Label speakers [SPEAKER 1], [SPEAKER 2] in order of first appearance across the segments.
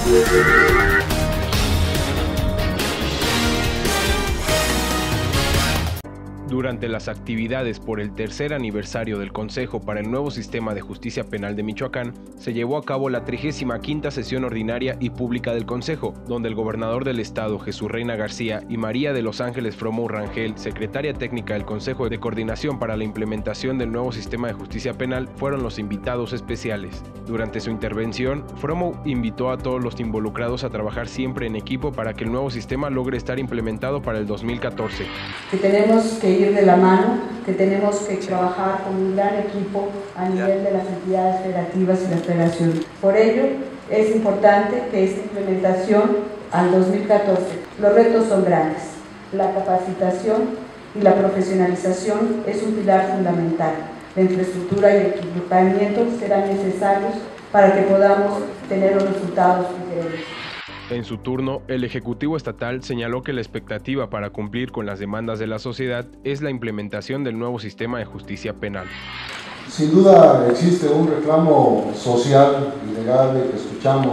[SPEAKER 1] Durante las actividades por el tercer aniversario del Consejo para el nuevo Sistema de Justicia Penal de Michoacán, se llevó a cabo la 35ª sesión ordinaria y pública del Consejo, donde el gobernador del estado, Jesús Reina García, y María de los Ángeles Fromow Rangel, secretaria técnica del Consejo de Coordinación para la Implementación del nuevo Sistema de Justicia Penal, fueron los invitados especiales. Durante su intervención, Fromow invitó a todos los involucrados a trabajar siempre en equipo para que el nuevo sistema logre estar implementado para el 2014.
[SPEAKER 2] Que tenemos que ir de la mano, que tenemos que trabajar con un gran equipo a nivel de las entidades federativas y la federación. Por ello, es importante que esta implementación al 2014, los retos son grandes. La capacitación y la profesionalización es un pilar fundamental. La infraestructura y el equipamiento serán necesarios para que podamos tener los resultados que queremos.
[SPEAKER 1] En su turno, el Ejecutivo Estatal señaló que la expectativa para cumplir con las demandas de la sociedad es la implementación del nuevo sistema de justicia penal.
[SPEAKER 3] Sin duda existe un reclamo social y legal que escuchamos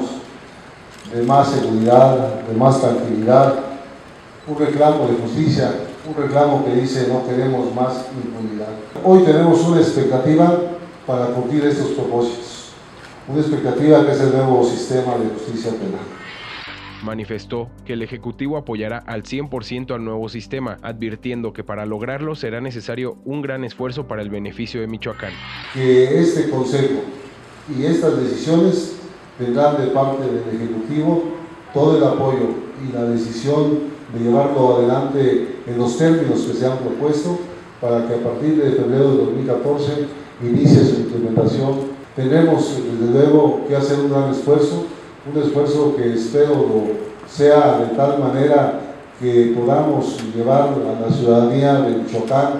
[SPEAKER 3] de más seguridad, de más tranquilidad, un reclamo de justicia, un reclamo que dice no queremos más impunidad. Hoy tenemos una expectativa para cumplir estos propósitos, una expectativa que es el nuevo sistema de justicia penal.
[SPEAKER 1] Manifestó que el Ejecutivo apoyará al 100% al nuevo sistema, advirtiendo que para lograrlo será necesario un gran esfuerzo para el beneficio de Michoacán.
[SPEAKER 3] Que este Consejo y estas decisiones tendrán de parte del Ejecutivo todo el apoyo y la decisión de llevarlo adelante en los términos que se han propuesto para que a partir de febrero de 2014 inicie su implementación. Tendremos desde luego que hacer un gran esfuerzo, un esfuerzo que espero sea de tal manera que podamos llevar a la ciudadanía de Michoacán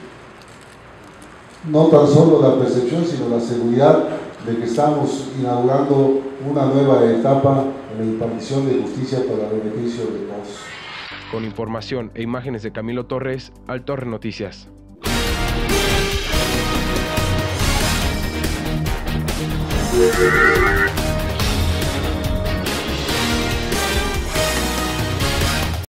[SPEAKER 3] no tan solo la percepción, sino la seguridad de que estamos inaugurando una nueva etapa en la impartición de justicia para el beneficio de todos.
[SPEAKER 1] Con información e imágenes de Camilo Torres, Al Torre Noticias.
[SPEAKER 4] Yeah.